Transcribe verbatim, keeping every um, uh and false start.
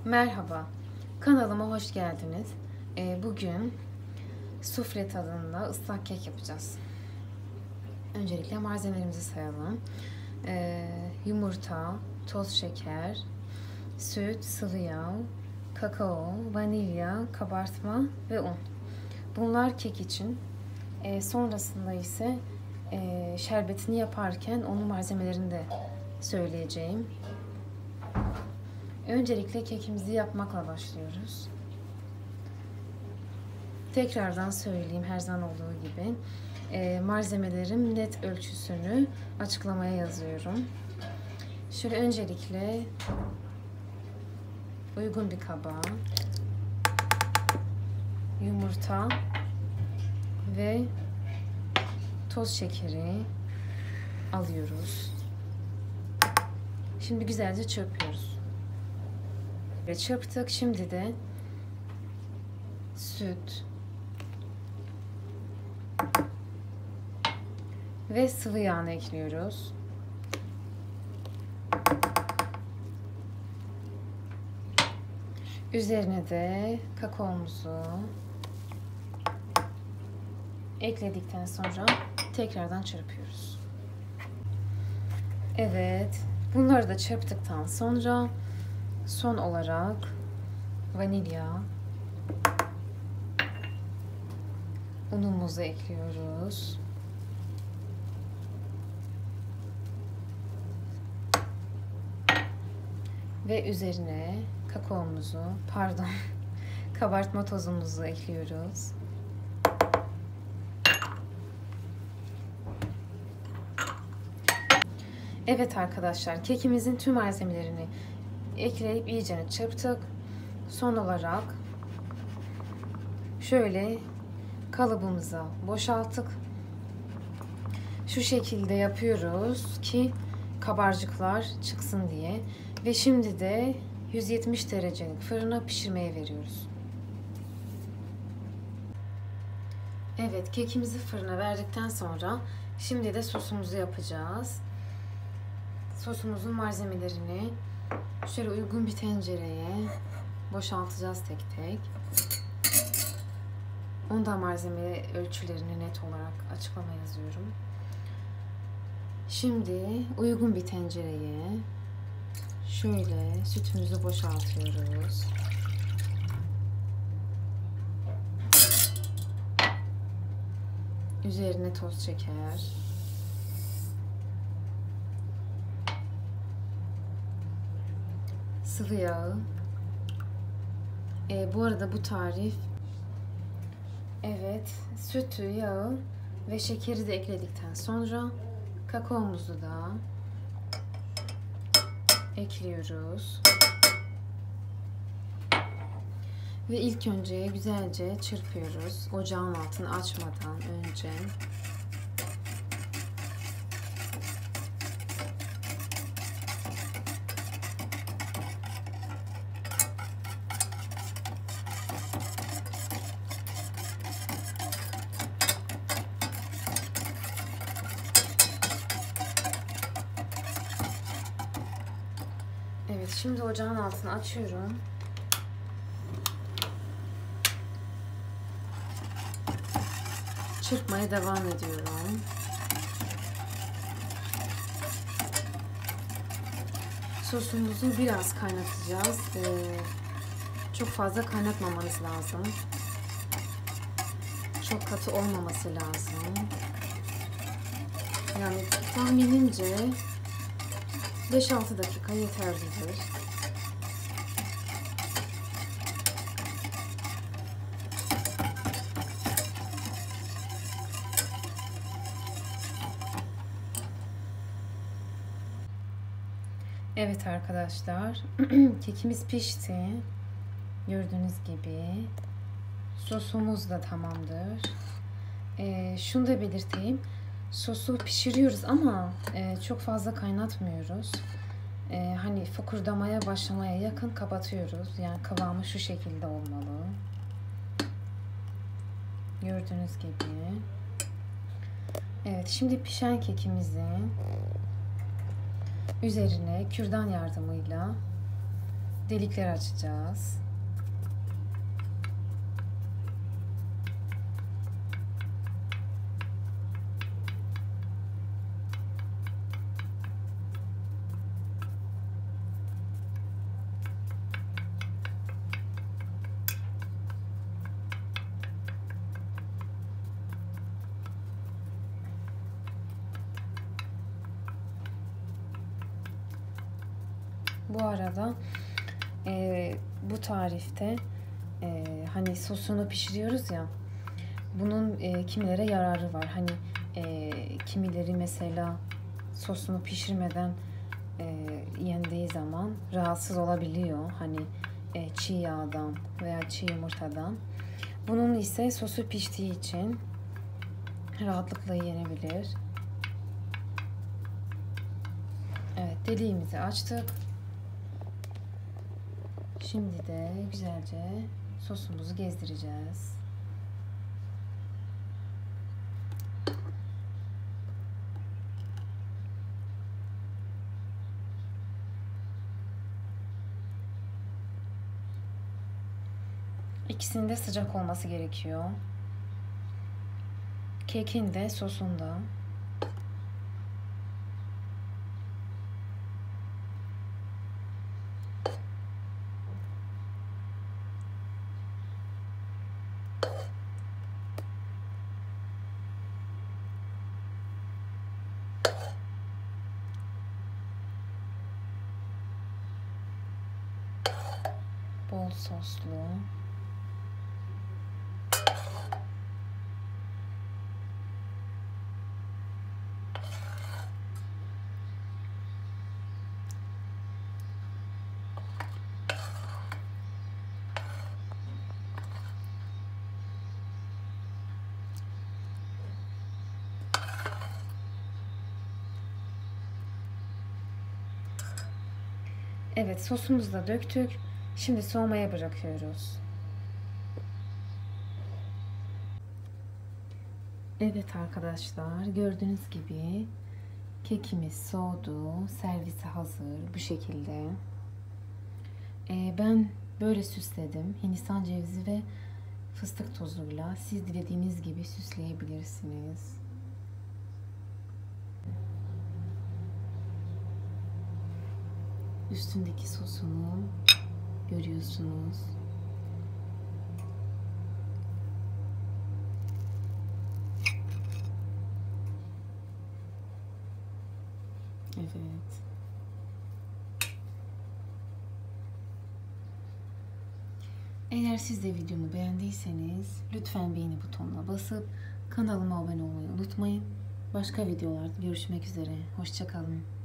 Merhaba, kanalıma hoş geldiniz. Ee, bugün sufle tadında ıslak kek yapacağız. Öncelikle malzemelerimizi sayalım. Ee, yumurta, toz şeker, süt, sıvı yağ, kakao, vanilya, kabartma ve un. Bunlar kek için. Ee, sonrasında ise e, şerbetini yaparken onun malzemelerini de söyleyeceğim. Öncelikle kekimizi yapmakla başlıyoruz. Tekrardan söyleyeyim her zaman olduğu gibi. E, malzemelerim net ölçüsünü açıklamaya yazıyorum. Şöyle öncelikle uygun bir kaba yumurta ve toz şekeri alıyoruz. Şimdi güzelce çırpıyoruz. Ve çırptık. Şimdi de süt ve sıvı yağını ekliyoruz. Üzerine de kakaomuzu ekledikten sonra tekrardan çırpıyoruz. Evet, bunları da çırptıktan sonra son olarak vanilya unumuzu ekliyoruz. Ve üzerine kakaomuzu, pardon, kabartma tozumuzu ekliyoruz. Evet arkadaşlar, kekimizin tüm malzemelerini ekleyip iyice çırptık. Son olarak şöyle kalıbımıza boşalttık. Şu şekilde yapıyoruz ki kabarcıklar çıksın diye. Ve şimdi de yüz yetmiş derecelik fırına pişirmeye veriyoruz. Evet, kekimizi fırına verdikten sonra şimdi de sosumuzu yapacağız. Sosumuzun malzemelerini şöyle uygun bir tencereye boşaltacağız tek tek. Ondan malzeme ölçülerini net olarak açıklama yazıyorum. Şimdi uygun bir tencereye şöyle sütümüzü boşaltıyoruz. Üzerine toz şeker, sıvı yağ. E, bu arada bu tarif, evet, sütü, yağı ve şekeri de ekledikten sonra kakaomuzu da ekliyoruz. Ve ilk önce güzelce çırpıyoruz. Ocağın altını açmadan önce. Evet, şimdi ocağın altını açıyorum. Çırpmaya devam ediyorum. Sosumuzu biraz kaynatacağız. Ee, çok fazla kaynatmamanız lazım. Çok katı olmaması lazım. Yani tahminimce beş altı dakika yeterlidir. Evet arkadaşlar, kekimiz pişti. Gördüğünüz gibi sosumuz da tamamdır. Ee, şunu da belirteyim. Sosu pişiriyoruz ama e, çok fazla kaynatmıyoruz. E, hani fokurdamaya başlamaya yakın kapatıyoruz. Yani kıvamı şu şekilde olmalı. Gördüğünüz gibi. Evet, şimdi pişen kekimizi üzerine kürdan yardımıyla delikler açacağız. Bu arada e, bu tarifte e, hani sosunu pişiriyoruz ya, bunun e, kimilere yararı var. Hani e, kimileri mesela sosunu pişirmeden e, yendiği zaman rahatsız olabiliyor. Hani e, çiğ yağdan veya çiğ yumurtadan. Bunun ise sosu piştiği için rahatlıkla yenebilir. Evet, deliğimizi açtık. Şimdi de güzelce sosumuzu gezdireceğiz. İkisinin de sıcak olması gerekiyor. Kekin de sosun da. Bol soslu. Evet, sosumuzu da döktük. Şimdi soğumaya bırakıyoruz. Evet arkadaşlar, gördüğünüz gibi kekimiz soğudu. Servise hazır bu şekilde. Ee, ben böyle süsledim. Hindistan cevizi ve fıstık tozuyla. Siz dilediğiniz gibi süsleyebilirsiniz. Üstündeki sosunu görüyorsunuz. Evet. Eğer siz de videomu beğendiyseniz lütfen beğeni butonuna basıp kanalıma abone olmayı unutmayın. Başka videolarda görüşmek üzere. Hoşça kalın.